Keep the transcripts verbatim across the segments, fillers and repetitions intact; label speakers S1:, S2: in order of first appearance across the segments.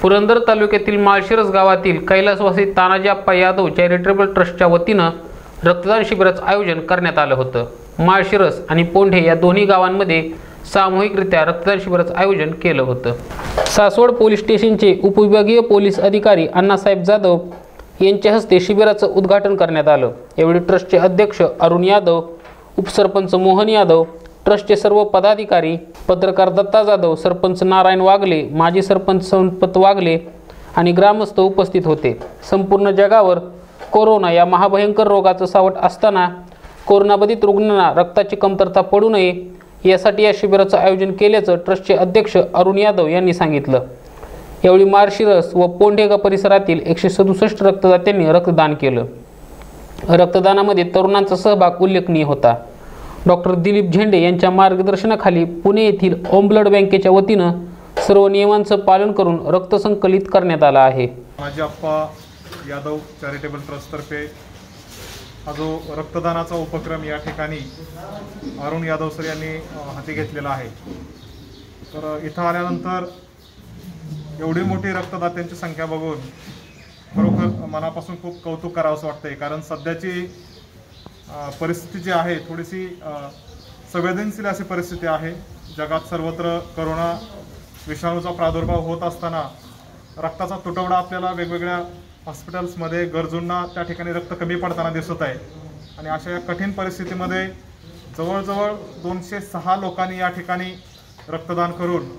S1: पुरंदर तालुक्यातील माळशिरस गावातील कैलासवासी तानाजी अप्पा यादव चॅरिटेबल ट्रस्टच्या वतीनं रक्तदान शिबिराचं आयोजन करण्यात आलं होतं। माळशिरस आणि पोंढे या दोन्ही गावांमध्ये सामूहिकरित्या रक्तदान शिबिराचं आयोजन केलं होतं। सासवड पोलीस स्टेशनचे उपविभागीय पोलीस अधिकारी अण्णासाहेब जाधव यांच्या हस्ते शिबिराचं उद्घाटन करण्यात आलं। यावेळी ट्रस्टचे अध्यक्ष अरुण यादव, उपसरपंच मोहन यादव, ट्रस्टचे सर्व पदाधिकारी, पत्रकार दत्ता जाधव, सरपंच नारायण वागले, माजी सरपंच संपत वागले आणि ग्रामस्थ उपस्थित होते। संपूर्ण जगावर कोरोना या महाभयंकर रोगाचं सावट असताना कोरोनाबाधित रुग्णांना रक्ताची कमतरता पडू नये यासाठी या शिबिराचं आयोजन केल्याचं ट्रस्टचे अध्यक्ष अरुण यादव यांनी सांगितलं। यावेळी माळशिरस व पोंढे परिसरातील एकशे सदुसष्ट रक्तदात्यांनी रक्तदान केलं। रक्तदानामध्ये तरुणांचा सहभाग उल्लेखनीय होता। डॉक्टर दिलीप झेंडे यांच्या मार्गदर्शनाखाली पुणे येथील ओम ब्लड बँकेच्या वतीनं सर्व नियमांचं पालन करून रक्त संकलित करण्यात आलं आहे।
S2: तानाजी अप्पा यादव चॅरिटेबल ट्रस्टतर्फे हा जो रक्तदानाचा उपक्रम या ठिकाणी अरुण यादव सर यांनी हाती घेतलेला आहे। तर इथं आल्यानंतर एवढी मोठी रक्तदात्यांची संख्या बघून खरोखर मनापासून खूप कौतुक करावंसं वाटतंय, कारण सध्याची परिस्थिती जी आहे थोडीशी संवेदनशील अशी परिस्थिती आहे। जगात सर्वत्र कोरोना विषाणूचा प्रादुर्भाव होत असताना रक्ताचा तुटवडा आपल्याला वेगवेगळ्या हॉस्पिटल्समध्ये गरजूंना त्या ठिकाणी रक्त कमी पडताना दिसत आहे। आणि अशा या कठीण परिस्थितीमध्ये जवळजवळ दोनशे सहा लोकांनी या ठिकाणी रक्तदान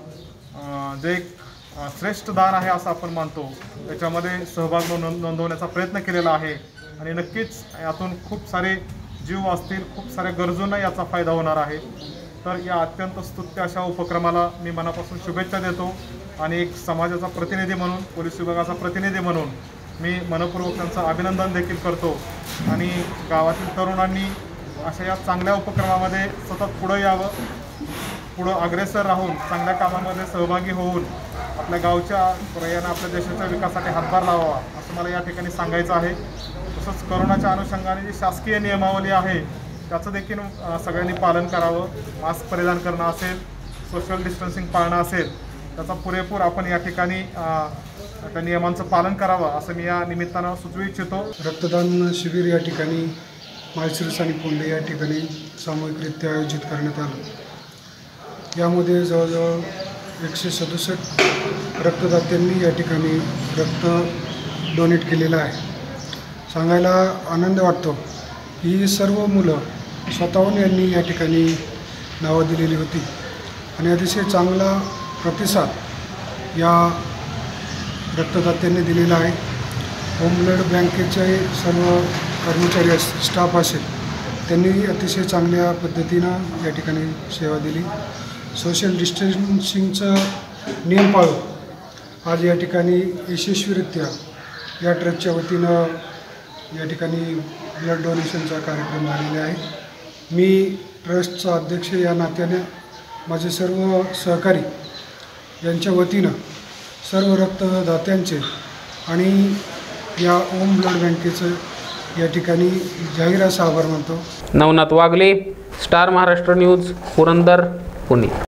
S2: करून जे एक श्रेष्ठ दान आहे असं आपण मानतो त्याच्यामध्ये सहभाग नोंद नोंदवण्याचा प्रयत्न केलेला आहे। आणि नक्कीच यातून खूप सारे जीव असतील, खूप साऱ्या गरजूंना याचा फायदा होणार आहे। तर या अत्यंत स्तुत्य अशा उपक्रमाला मी मनापासून शुभेच्छा देतो आणि एक समाजाचा प्रतिनिधी म्हणून, पोलीस विभागाचा प्रतिनिधी म्हणून मी मनपूर्वक त्यांचं अभिनंदन देखील करतो। आणि गावातील तरुणांनी अशा या चांगल्या उपक्रमामध्ये सतत पुढं यावं, पुढं अग्रेसर राहून चांगल्या कामामध्ये सहभागी होऊन आपल्या गावच्या पर्यायाने आपल्या देशाच्या विकासासाठी हातभार लावावा असं मला या ठिकाणी सांगायचं आहे। तसंच कोरोनाच्या अनुषंगाने जी शासकीय नियमावली आहे त्याचं देखील सगळ्यांनी पालन करावं। मास्क परिधान करणं असेल, सोशल डिस्टन्सिंग पाळणं असेल, त्याचा पुरेपूर आपण या ठिकाणी त्या नियमांचं पालन करावं असं मी या निमित्तानं सुचवू इच्छितो।
S3: रक्तदान शिबिर या ठिकाणी माळशिरस आणि पोंढे या ठिकाणी सामूहिकरित्या आयोजित करण्यात आलं। यामध्ये जवळजवळ एकशे सदुसष्ट रक्तदात्यांनी या ठिकाणी रक्त डोनेट केलेलं आहे। सांगायला आनंद वाटतो की ही सर्व मुलं स्वतःहून यांनी या ठिकाणी नावं दिलेली होती आणि अतिशय चांगला प्रतिसाद या रक्तदात्यांनी दिलेला आहे। होम ब्लड बँकेचे सर्व कर्मचारी असेल, स्टाफ असेल, त्यांनी अतिशय चांगल्या पद्धतीनं या ठिकाणी सेवा दिली। सोशल डिस्टन्सिंगचं नियम पाळून आज या ठिकाणी यशस्वीरित्या या ट्रस्टच्या वतीनं या ठिकाणी ब्लड डोनेशनचा कार्यक्रम झालेला आहे। मी ट्रस्टचा अध्यक्ष या नात्याने माझे सर्व सहकारी यांच्या वतीनं सर्व रक्तदात्यांचे आणि या ओम ब्लड बँकेचं या ठिकाणी जाहीर असा आभार मानतो।
S1: Navnath Wagle, Star Maharashtra News, Purandar, Pune.